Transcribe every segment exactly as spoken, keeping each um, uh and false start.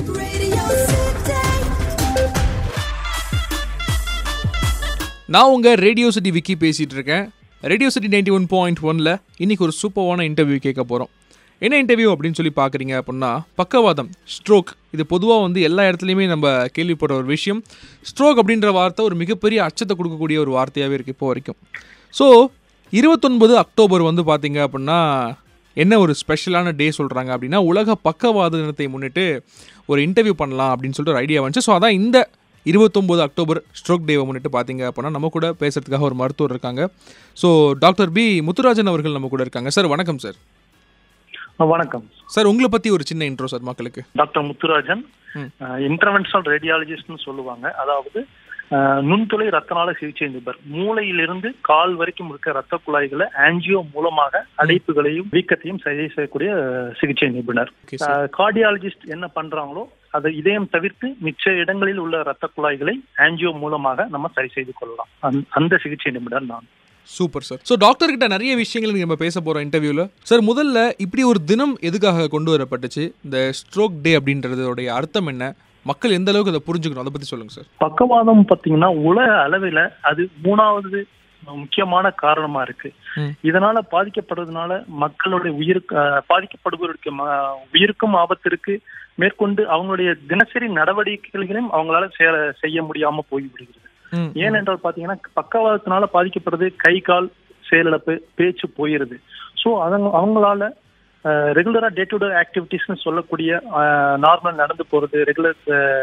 நான் உங்கள் radio city Vicky பேசிகிட்டு இருக்கேன். Radio City ninety one point ஒனில் இன்றைக்கி ஒரு சூப்பரான இன்டர்வியூ கேட்க போகிறோம். என்ன இன்டர்வியூ அப்படின்னு சொல்லி பார்க்குறீங்க அப்படின்னா, பக்கவாதம், ஸ்ட்ரோக். இது பொதுவாக வந்து எல்லா இடத்துலையுமே நம்ம கேள்விப்படுற ஒரு விஷயம். ஸ்ட்ரோக் அப்படின்ற வார்த்தை ஒரு மிகப்பெரிய அச்சத்தை கொடுக்கக்கூடிய ஒரு வார்த்தையாகவே இருக்குது இப்போ வரைக்கும். ஸோ இருபத்தொன்பது அக்டோபர் வந்து பார்த்திங்க அப்படின்னா என்ன ஒரு ஸ்பெஷலான டே சொல்கிறாங்க அப்படின்னா, உலக பக்கவாத தினத்தை முன்னிட்டு ஒரு இன்டர்வியூ பண்ணலாம் அப்படின்னு சொல்லிட்டு ஒரு ஐடியா வந்துச்சு. ஸோ அதான் இந்த இருபத்தொம்போது அக்டோபர் ஸ்ட்ரோக் டேவை முன்னிட்டு பார்த்தீங்க அப்படின்னா நம்ம கூட பேசுகிறதுக்காக ஒரு மருத்துவர் இருக்காங்க. ஸோ டாக்டர் பி முத்துராஜன் அவர்கள் நம்ம கூட இருக்காங்க. சார் வணக்கம். சார் வணக்கம் சார். உங்களை பற்றி ஒரு சின்ன இன்ட்ரோ சார் மக்களுக்கு. டாக்டர் முத்துராஜன் இன்டர்வென்ஷனல் ரேடியாலஜிஸ்ட்னு சொல்லுவாங்க. அதாவது நுண்துளை ரத்தநாள சிகிச்சை நிபுணர். மூளையிலிருந்து கால் வரைக்கும் இருக்க ரத்த குழாய்களை ஆன்ஜியோ மூலமாக அடைப்புகளையும் வீக்கத்தையும் சரி செய்யக்கூடிய சிகிச்சை நிபுணர். கார்டியாலஜிஸ்ட் என்ன பண்றாங்களோ அதை இதயம் தவிர்த்து மிச்ச இடங்களில் உள்ள ரத்த குழாய்களை ஆன்ஜியோ மூலமாக நம்ம சரி செய்து கொள்ளலாம். அந்த சிகிச்சை நிபுணர் நான். Super sir. ஸோ டாக்டர் கிட்ட நிறைய விஷயங்கள் நம்ம பேச போகிறோம் இன்டர்வியூவில். சார் முதல்ல இப்படி ஒரு தினம் எதுக்காக கொண்டு வரப்பட்டுச்சு? இந்த ஸ்ட்ரோக் டே அப்படின்றதோடைய அர்த்தம் என்ன? மக்கள் எந்த அளவுக்கு அதை புரிஞ்சுக்கணும், அதை பற்றி சொல்லுங்க சார். பக்கவாதம் பார்த்தீங்கன்னா உலக அளவில் அது மூணாவது முக்கியமான காரணமா இருக்கு. இதனால பாதிக்கப்படுறதுனால மக்களுடைய உயிருக்கு பாதிக்கப்படுபவருக்கு உயிருக்கும் ஆபத்து இருக்கு. மேற்கொண்டு அவங்களுடைய தினசரி நடவடிக்கைகளையும் அவங்களால செய்ய முடியாம போய்விடுகிறது. ஏனென்றால் பாத்தீங்கன்னா பக்கவாதத்தினால பாதிக்கப்படுறது கை கால் செயலிழப்பு, பேச்சு போயிருது. ஸோ அவங்க அவங்களால ரெகுலரா டே டு டே ஆக்டிவிட்டிஸ்ன்னு சொல்லக்கூடிய நார்மல் நடந்து போறது, ரெகுலர்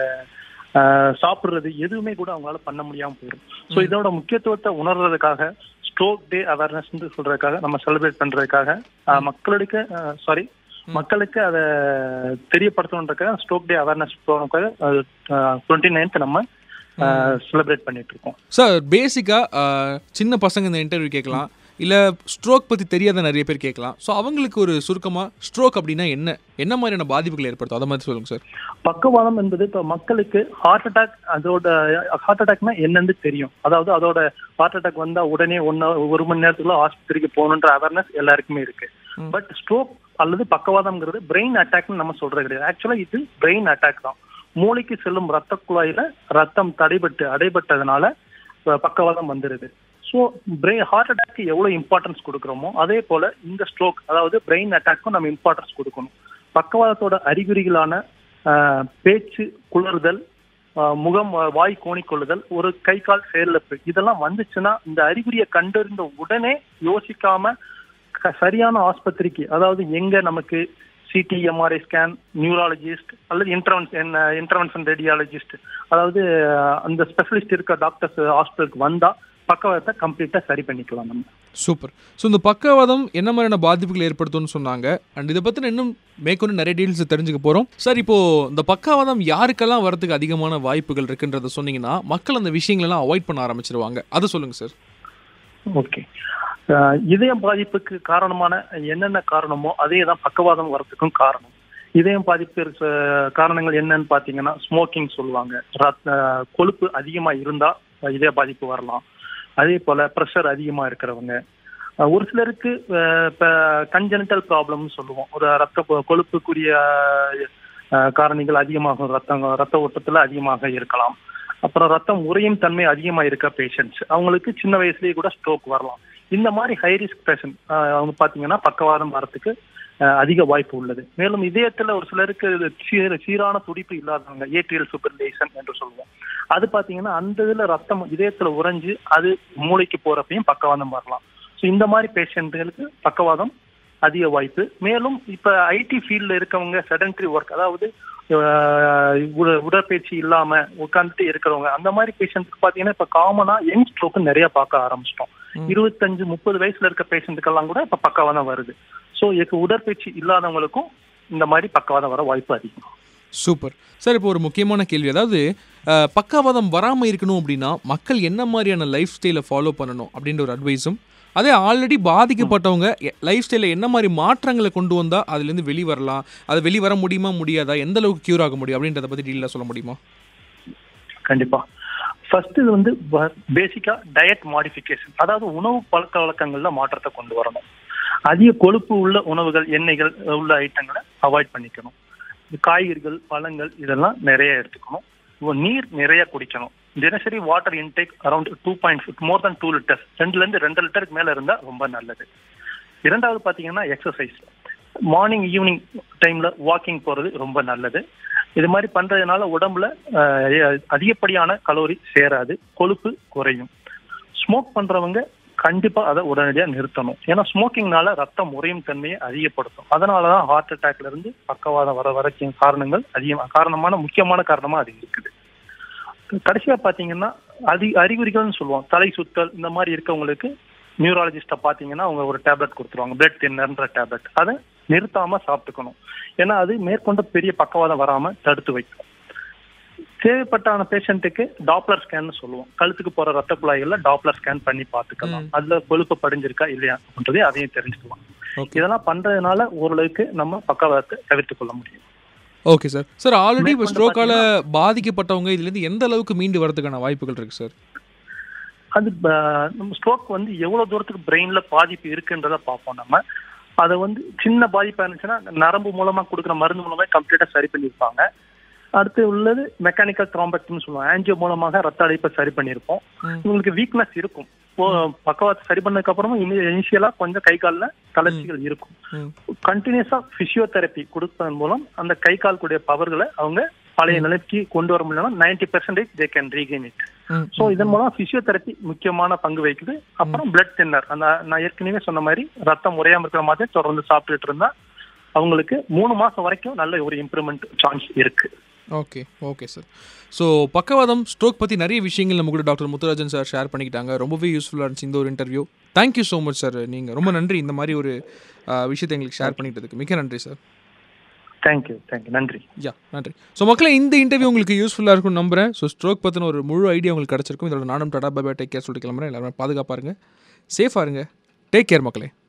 சாப்பிடுறது எதுவுமே கூட அவங்களால பண்ண முடியாம போயிடும். ஸோ இதோட முக்கியத்துவத்தை உணர்றதுக்காக ஸ்ட்ரோக் டே அவேர்னஸ் சொல்றதுக்காக நம்ம செலிப்ரேட் பண்றதுக்காக மக்களுக்கு சாரி மக்களுக்கு அதை தெரியப்படுத்தணுன்றதுக்காக stroke day awareness twenty ninth நம்ம செலிப்ரேட் பண்ணிட்டு இருக்கோம். சார் பேசிக்கா சின்ன பசங்க இந்த இன்டர்வியூ கேட்கலாம், இல்ல ஸ்ட்ரோக் பத்தி தெரியாத நிறைய பேர் கேட்கலாம். ஸோ அவங்களுக்கு ஒரு சுருக்கமா ஸ்ட்ரோக் அப்படின்னா என்ன, என்ன மாதிரியான பாதிப்புகளை ஏற்படுத்தும் அதை மாதிரி சொல்லுங்க சார். பக்கவாதம் என்பது இப்போ மக்களுக்கு ஹார்ட் அட்டாக், அதோட ஹார்ட் அட்டாக்னா என்னன்னு தெரியும். அதாவது அதோட ஹார்ட் அட்டாக் வந்தா உடனே ஒன்னு ஒரு மணி நேரத்துக்குள்ள ஆஸ்பத்திரிக்கு போகணுன்ற அவேர்னஸ் எல்லாருக்குமே இருக்கு. பட் ஸ்ட்ரோக் அல்லது பக்கவாதம்ங்கிறது பிரெயின் அட்டாக்னு நம்ம சொல்றது கிடையாது. ஆக்சுவலா இது பிரெயின் அட்டாக் தான். மூளைக்கு செல்லும் ரத்த குழாயில ரத்தம் தடைபட்டு அடைபட்டதுனால பக்கவாதம் வந்துருது. ஸோ பிரெயின் ஹார்ட் அட்டாக்கு எவ்வளவு இம்பார்ட்டன்ஸ் கொடுக்குறோமோ அதே போல இந்த ஸ்ட்ரோக் அதாவது பிரெயின் அட்டாக்கும் நம்ம இம்பார்ட்டன்ஸ் கொடுக்கணும். பக்கவாதத்தோட அறிகுறிகளான பேச்சு குளறுதல், முகம் வாய் கோணிக்கொள்ளுதல், ஒரு கை கால் செயலிழப்பு இதெல்லாம் வந்துச்சுன்னா இந்த அறிகுறியை கண்டறிந்த உடனே யோசிக்காம சரியான ஆஸ்பத்திரிக்கு, அதாவது எங்க நமக்கு சிடி எம்ஆர்ஐ ஸ்கேன், நியூராலஜிஸ்ட் அல்லது இன்டர்வென்ஷன் இன்டர்வென்ஷன் ரேடியாலஜிஸ்ட், அதாவது அந்த ஸ்பெஷலிஸ்ட் இருக்க டாக்டர்ஸ் ஹாஸ்பிட்டலுக்கு வந்தா பக்கவாதத்தை கம்ப்ளீட்டா சரி பண்ணிக்கலாம் நம்ம. சூப்பர். ஸோ இந்த பக்கவாதம் என்ன மாதிரியான பாதிப்புகளை ஏற்படுத்தும்னு சொன்னாங்க. அண்ட் இதை பற்றின இன்னும் மேற்கொண்டு நிறைய டீல்ஸ் தெரிஞ்சுக்க போகிறோம். சார் இப்போ இந்த பக்கவாதம் யாருக்கெல்லாம் வரதுக்கு அதிகமான வாய்ப்புகள் இருக்குன்றத சொன்னீங்கன்னா மக்கள் அந்த விஷயங்களெல்லாம் அவாய்ட் பண்ண ஆரம்பிச்சிருவாங்க. அதை சொல்லுங்க சார். ஓகே. இதயம் பாதிப்புக்கு காரணமான என்னென்ன காரணமோ அதே தான் பக்கவாதம் வரத்துக்கும் காரணம். இதயம் பாதிப்பு காரணங்கள் என்னன்னு பாத்தீங்கன்னா ஸ்மோக்கிங் சொல்லுவாங்க, கொழுப்பு அதிகமா இருந்தா இதய பாதிப்பு வரலாம். அதே போல ப்ரெஷர் அதிகமா இருக்கிறவங்க, ஒரு சிலருக்கு கன்ஜெனிட்டல் ப்ராப்ளம்னு சொல்லுவோம், ஒரு ரத்த கொழுப்புக்குரிய காரணிகள் அதிகமாகும், ரத்தம் ரத்த ஓட்டத்துல அதிகமாக இருக்கலாம். அப்புறம் ரத்தம் உறையும் தன்மை அதிகமா இருக்க பேஷண்ட்ஸ், அவங்களுக்கு சின்ன வயசுலயே கூட ஸ்ட்ரோக் வரலாம். இந்த மாதிரி ஹை ரிஸ்க் பேஷண்ட் அவங்க பாத்தீங்கன்னா பக்கவாதம் வரத்துக்கு அதிக வாய்ப்பு உள்ளது. மேலும் இதயத்துல ஒரு சிலருக்கு சீரான துடிப்பு இல்லாதவங்க, ஏட்ரியல் ஃபிப்ரிலேஷன் என்று சொல்லுவோம், அது பாத்தீங்கன்னா அந்த இதுல ரத்தம் இதயத்துல உறைஞ்சு அது மூளைக்கு போறப்பையும் பக்கவாதம் வரலாம். ஸோ இந்த மாதிரி பேஷண்ட்டுகளுக்கு பக்கவாதம் அதிக வாய்ப்பு. மேலும் இப்ப ஐடி ஃபீல்ட்ல இருக்கவங்க செடன்டரி ஒர்க், அதாவது உடற்பயிற்சி இல்லாம உட்காந்துட்டு இருக்கிறவங்க, அந்த மாதிரி பேஷண்ட்டுக்கு பாத்தீங்கன்னா இப்ப காமனா யங் ஸ்ட்ரோக்கு நிறைய பார்க்க ஆரம்பிச்சிட்டோம். இருபத்தஞ்சு முப்பது வயசுல இருக்க பேஷண்ட்டுக்கெல்லாம் கூட இப்ப பக்கவாதம் வருது. ஸோ இதுக்கு உடற்பயிற்சி இல்லாதவங்களுக்கும் இந்த மாதிரி பக்கவாதம் வர வாய்ப்பு அதிகம். Super sir. இப்போ ஒரு முக்கியமான கேள்வி, அதாவது பக்கவாதம் வராமல் இருக்கணும் அப்படின்னா மக்கள் என்ன மாதிரியான லைஃப் ஸ்டைலை ஃபாலோ பண்ணணும் அப்படின்ற ஒரு அட்வைஸும், அதே ஆல்ரெடி பாதிக்கப்பட்டவங்க லைஃப் ஸ்டைலில் என்ன மாதிரி மாற்றங்களை கொண்டு வந்தால் அதுலேருந்து வெளி வரலாம், அது வெளி வர முடியுமா முடியாதா, எந்த அளவுக்கு க்யூர் ஆக முடியும் அப்படின்றத பற்றி டீலாக சொல்ல முடியுமா? கண்டிப்பா. ஃபர்ஸ்ட் இது வந்து பேசிக்கா டயட் மாடிஃபிகேஷன், அதாவது உணவு பழக்க வழக்கங்கள்ல மாற்றத்தை கொண்டு வரணும். அதிக கொழுப்பு உள்ள உணவுகள், எண்ணெய்கள் உள்ள ஐட்டங்களை அவாய்ட் பண்ணிக்கணும். காய்கறிகள், பழங்கள் இதெல்லாம் நிறைய எடுத்துக்கணும். நீர் நிறைய குடிக்கணும். தினசரி water intake around two point more than two litres ரெண்டுல இருந்து ரெண்டு லிட்டருக்கு மேல இருந்தா ரொம்ப நல்லது. இரண்டாவது பாத்தீங்கன்னா எக்ஸசைஸ். மார்னிங் ஈவினிங் டைம்ல வாக்கிங் போறது ரொம்ப நல்லது. இது மாதிரி பண்றதுனால உடம்புல அதிகப்படியான கலோரி சேராது, கொழுப்பு குறையும். ஸ்மோக் பண்றவங்க கண்டிப்பா அதை உடனடியா நிறுத்தணும். ஏன்னா ஸ்மோக்கிங்னால ரத்தம் உறையும் தன்மையை அதிகப்படுத்தும். அதனாலதான் ஹார்ட் அட்டாக்ல இருந்து பக்கவாதம் வர வரைக்கும் காரணங்கள் அதிகமா காரணமான முக்கியமான காரணமா அது இருக்குது. கடைசியா பாத்தீங்கன்னா அதி அறிகுறிகள்னு சொல்லுவோம். தலை சுத்தல் இந்த மாதிரி இருக்கவங்களுக்கு நியூராலஜிஸ்ட பாத்தீங்கன்னா அவங்க ஒரு டேப்லெட் கொடுத்துருவாங்க, பிளட் தின்னர்ன்ற டேப்லெட். அதை நிறுத்தாம சாப்பிட்டுக்கணும். ஏன்னா அது மேற்கொண்ட பெரிய பக்கவாதம் வராம தடுத்து வைக்கும். தேவைப்பட்டான பேஷண்ட்டுக்கு டாப்லர் ஸ்கேன் சொல்லுவோம். கழுத்துக்கு போற ரத்த குழாய்கள்ல டாப்லர் ஸ்கேன் பண்ணி பார்த்துக்கலாம். அதுல கொழுப்பு படிஞ்சிருக்கா இல்லையா அப்படின்றதே அதையும் தெரிஞ்சுக்கலாம். இதெல்லாம் பண்றதுனால ஓரளவுக்கு நம்ம பக்கவாதத்தை தவிர்த்து கொள்ள முடியும். Okay sir. சார் ஆல்ரெடி இப்போ ஸ்ட்ரோக்கால பாதிக்கப்பட்டவங்க இதுல இருந்து எந்த அளவுக்கு மீண்டு வரதுக்கான வாய்ப்புகள் இருக்கு சார்? அது நம்ம ஸ்ட்ரோக் வந்து எவ்வளவு தூரத்துக்கு பிரெயின்ல பாதிப்பு இருக்குன்றத பார்ப்போம். நம்ம அதை வந்து சின்ன பாதிப்பா இருந்துச்சுன்னா நரம்பு மூலமா கொடுக்குற மருந்து மூலமா கம்ப்ளீட்டா சரி பண்ணியிருப்பாங்க. அடுத்து உள்ளது மெக்கானிக்கல் த்ரோம்பெக்டமின்னு சொல்லுவோம். ஆன்ஜியோ மூலமாக ரத்த அடைப்பை சரி பண்ணியிருப்போம். இவங்களுக்கு வீக்னஸ் இருக்கும். பக்கவாதத்தை சரி பண்ணதுக்கு அப்புறமும் இனிஷியலா கொஞ்சம் கை கால்ல தளர்ச்சிகள் இருக்கும். கண்டினியூஸா பிசியோதெரப்பி கொடுப்பதன் மூலம் அந்த கை கால் கூடிய பவர்களை அவங்க பழைய நிலைக்கு கொண்டு வர முடியலன்னா ninety percentage they can regain it. So இதன் மூலம் பிசியோதெரப்பி முக்கியமான பங்கு வகிக்குது. அப்புறம் பிளட் தின்னர், அந்த நான் ஏற்கனவே சொன்ன மாதிரி ரத்தம் உறையாம இருக்கிற மாதிரி தொடர்ந்து சாப்பிட்டுட்டு இருந்தா அவங்களுக்கு மூணு மாசம் வரைக்கும் நல்ல ஒரு இம்ப்ரூவ்மெண்ட் சான்ஸ் இருக்கு. Okay okay sir. ஸோ பக்கவாதம் ஸ்ட்ரோக் பற்றி நிறைய விஷயங்கள் நம்ம கூட டாக்டர் முத்துராஜன் சார் ஷேர் பண்ணிக்கிட்டாங்க. ரொம்பவே யூஸ்ஃபுல்லாக இருந்துச்சு இந்த ஒரு interview. Thank you so much sir. நீங்கள் ரொம்ப நன்றி இந்த மாதிரி ஒரு விஷயத்தை எங்களுக்கு ஷேர் பண்ணிக்கிட்டதுக்கு. மிக்க நன்றி சார். தேங்க்யூ தேங்க்யூ நன்றி. யா நன்றி. ஸோ மக்களே, இந்த இன்டர்வியூ உங்களுக்கு யூஸ்ஃபுல்லாக இருக்கும்னு நம்புறேன். ஸோ ஸ்ட்ரோக் பற்றின ஒரு முழு ஐடியா உங்களுக்கு கிடச்சிருக்கும். இதோட நானும் டாடா பை பை டேக் கேர் சொல்லிட்டு கிளம்புறேன். எல்லாருமே பாதுகாப்பாக இருங்க, சேஃபாக இருங்க. டேக் கேர் மக்களே.